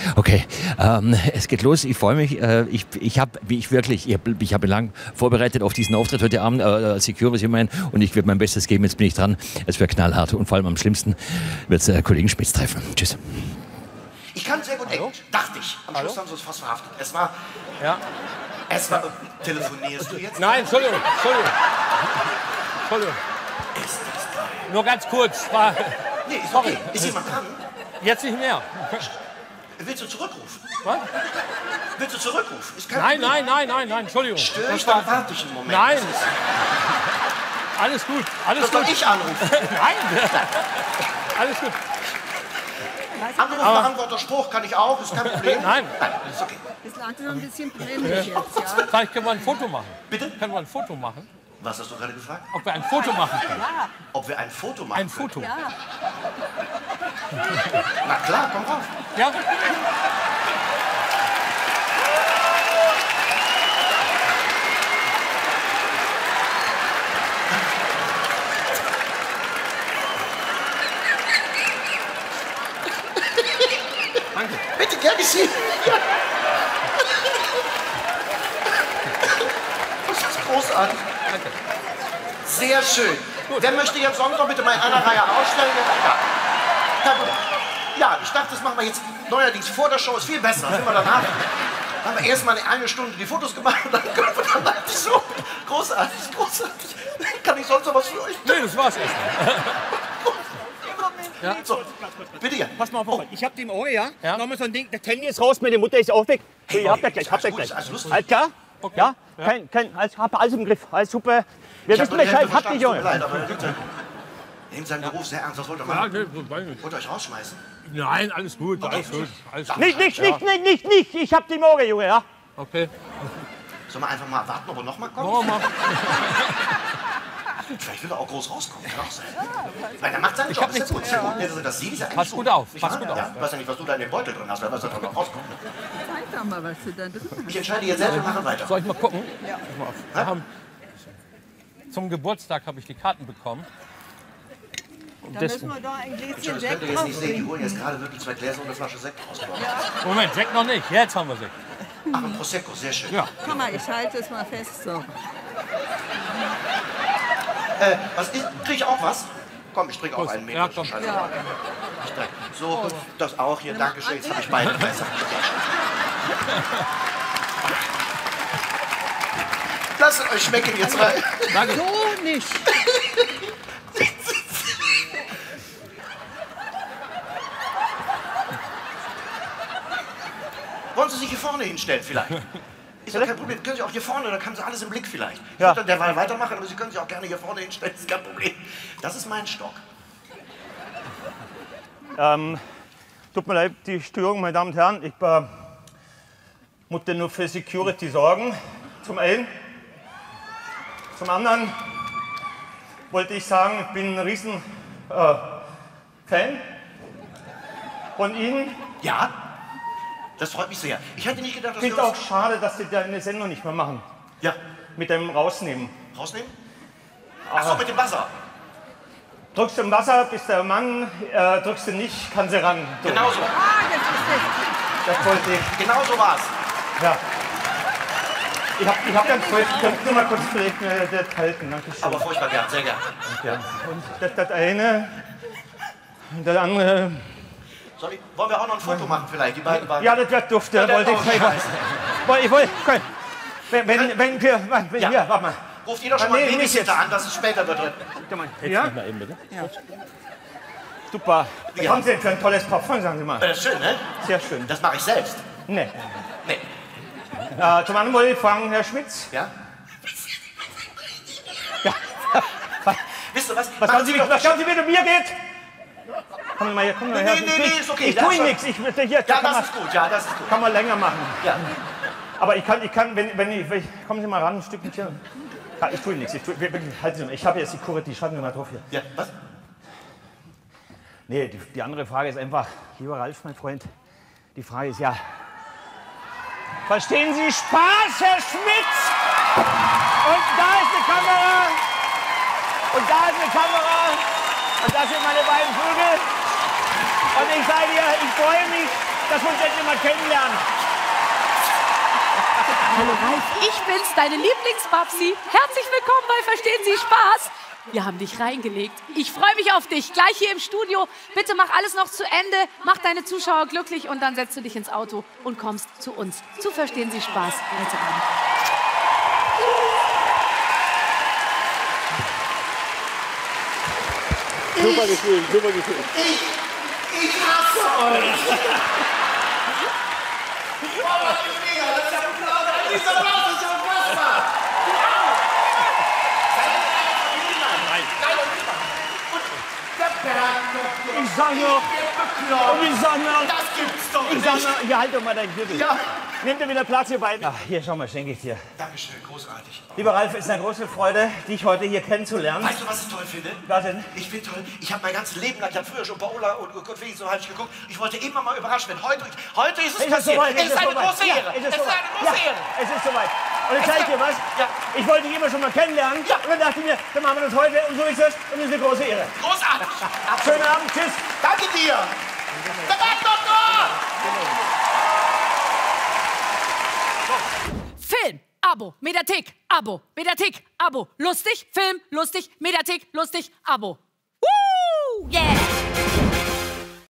Okay, es geht los. Ich freue mich. Ich habe lang vorbereitet auf diesen Auftritt heute Abend als Security und ich werde mein Bestes geben. Jetzt bin ich dran. Es wird knallhart und vor allem am schlimmsten wird es Kollegen Spitz treffen. Tschüss. Ich kann sehr gut Englisch, dachte ich. Am Schluss haben sie es fast verhaftet. Es war... Telefonierst du jetzt? Nein, Entschuldigung. Ist das geil. Nur ganz kurz. Nee, ist okay. Ist jemand dran? Jetzt nicht mehr. Willst du zurückrufen? Was? Willst du zurückrufen? Ist kein Nein, Problem. Entschuldigung. Störe ich, dann warte ich einen Moment. Nein. Alles gut, Das soll ich anrufen. Nein. Alles gut. Anrufbeantworter Spruch kann ich auch, ist kein Problem. Nein. Ist okay. Das lag noch ein bisschen peinlich jetzt, ja. Vielleicht können wir ein Foto machen. Bitte? Können wir ein Foto machen? Was hast du gerade gefragt? Ob wir ein Foto machen können? Ob wir ein Foto machen Ein Foto. Ja. Na klar, komm rauf. Ja? Danke. Bitte, gern geschehen. Das ist großartig. Danke. Sehr schön. Wer möchte jetzt sonst noch bitte mal in einer Reihe ausstellen? Ja. Kein Problem. Ja, ich dachte, das machen wir jetzt neuerdings vor der Show. Ist viel besser. Sind wir danach. Dann haben wir erstmal eine Stunde die Fotos gemacht und dann können wir danach die Show. Großartig, großartig. Kann ich sonst noch was für euch tun? Nee, das war's erstmal. Ja. So, bitte ja. Pass mal auf, ich hab die im Ohr, ja? Ja. Nochmal so ein Ding, das Handy ist raus, meine Mutter ist auch weg. Hey, Ihr habt das gleich, habt das alles gut, gleich. ist alles lustig. Alles klar? Okay. Ja? Ja. Hab alles im Griff, alles super. Wir Ich hab wissen nur die Bescheid, Hälfte habt nicht, verstanden, Junge. tut mir leid, aber bitte. Nehmt seinen Beruf sehr ernst, was wollt ihr Ja, machen? nee, so weiß ich. Wollt ihr euch rausschmeißen? Nein, alles gut, alles gut. Alles gut. Nicht, ich hab die im Ohr, Junge, ja? Okay. Sollen wir einfach mal warten, ob er noch mal kommt? Machen wir mal. Vielleicht will er auch groß rauskommen. Kann auch sein. Weil er macht seinen Job. hab nichts Ist ja gut. Also, das sieht ja eigentlich Pass gut auf, Nicht pass wahr? gut auf. Ja, ich weiß ja nicht, was du da in dem Beutel drin hast, wer weiß, was da noch rauskommt. Zeig doch mal, was du da drin hast. Ich entscheide jetzt selbst, wir machen weiter. Soll ich mal gucken? Ja. Mal auf. Wir haben, zum Geburtstag habe ich die Karten bekommen. Da müssen wir doch ein Gläschen Das könnt Sekt ihr jetzt nicht sehen. Die draufbringen. holen jetzt gerade wirklich 2 Gläser und eine Flasche Sekt raus. Moment, Sekt noch nicht. Jetzt haben wir Sekt. Ach, ein Prosecco, sehr schön. Ja. Komm mal, ich halte es mal fest so. Was ist? Krieg ich auch was? Komm, ich trinke auch einen Meter. Ja, komm. Scheiße. Ich trinke. So, das auch hier. Dankeschön. Jetzt habe ich beide Gläser. Lasst es euch schmecken jetzt rein. Danke. So nicht. Wollen Sie sich hier vorne hinstellen vielleicht? Ist ja kein Problem. Können Sie auch hier vorne, da haben Sie alles im Blick vielleicht. Ich Ja. würde dann derweil weitermachen, aber Sie können sich auch gerne hier vorne hinstellen, ist kein Problem. Das ist mein Stock. Tut mir leid, die Störung, meine Damen und Herren. Ich muss nur für Security sorgen, zum einen. Zum anderen wollte ich sagen, ich bin ein riesen Fan von Ihnen. Ja, das freut mich sehr. Ich hätte nicht gedacht, Ich dass finde wir es auch uns... schade, dass Sie deine Sendung nicht mehr machen. Ja, Mit dem Rausnehmen. rausnehmen? Ach so, mit dem Buzzer. Drückst du im Wasser, bist der Mann, drückst du nicht, kann sie ran. So, Genau so. Ah, das ist Das wollte ich. Genau so war's. Ja. Ich hab ganz voll, könnt ihr mal kurz vielleicht mir das halten, danke schön. Aber furchtbar gern, sehr gern. Ja. Und das eine, und das andere, Wollen wir auch noch ein Foto machen vielleicht, die beiden waren... ja, das wird dufte, Ja, wollte oh, ich scheiße. Ich wollte, wenn wir, Ja. hier, warte mal. Ruft ihr doch schon mal Nee, einen nicht Babysitter an, dass es später wird. Ja? Mal eben bitte. Super. Was Ja. haben Sie denn für ein tolles Parfum, sagen Sie mal. Das ist schön, ne? Sehr schön. Das mache ich selbst. Nee. Nee. Zum anderen wollte ich fragen, Herr Schmitz, Ja? Ja. Wisst ihr was? was Machen Sie doch... glauben Sie, wie es mir geht? Kommen Sie mal her, kommen Sie mal her. Nee, ist okay. Ich Ja, tue schon. nichts, hier, Ja, kann das man, ist gut, ja, das ist gut. kann man länger machen. Ja. Aber ich kann, wenn ich, kommen Sie mal ran, ein Stückchen hier. Ja, ich tue nichts, halten Sie mal, ich habe hier Security, schreiben Sie mal drauf hier. Ja, was? Nee, die andere Frage ist einfach, lieber Ralf, mein Freund, die Frage ist ja, verstehen Sie Spaß, Herr Schmitz? Und da ist eine Kamera, und da ist eine Kamera, und das sind meine beiden Vögel. Und ich sage dir, ich freue mich, dass wir uns endlich mal kennenlernen. Hallo Ralf, ich bin's, deine Lieblingsbabsi. Herzlich willkommen bei Verstehen Sie Spaß. Wir haben dich reingelegt. Ich freue mich auf dich, gleich hier im Studio. Bitte mach alles noch zu Ende, mach deine Zuschauer glücklich und dann setzt du dich ins Auto und kommst zu uns. Zu Verstehen Sie Spaß heute Abend. Super Gefühl, super Gefühl. Ich hasse euch. Oh, das ist ja unglaublich. Dieser Applaus ist ja unfassbar. Ich sag noch, Das gibt's doch nicht. ich sag noch, hier, halt doch mal deinen Gürtel. Ja. Nimm dir wieder Platz, ihr beiden. Ach, hier, schau mal, schenke ich dir. Dankeschön, großartig. Lieber Ralf, es ist eine große Freude, dich heute hier kennenzulernen. Weißt du, was ich toll finde? Was denn? Ich finde toll, ich habe mein ganzes Leben lang, ich habe früher schon Paola und Gott will ich so halt geguckt. Ich wollte immer mal überrascht werden. Heute ist es passiert. soweit, Es ist eine soweit. große Ehre. Ja, Es ist eine große Ehre. Es ist soweit. Und ich zeige dir was. Ja. Ich wollte dich immer schon mal kennenlernen. Ja. Und dann dachte ich mir, dann machen wir das heute und so ist es. Und es ist eine große Ehre. Großartig. Schönen Abend, tschüss. Danke dir. Der Bergdoktor! Film, Abo, Mediathek, Abo, Mediathek, Abo. Lustig, Film, lustig, Mediathek, lustig, Abo. Woo! Yeah!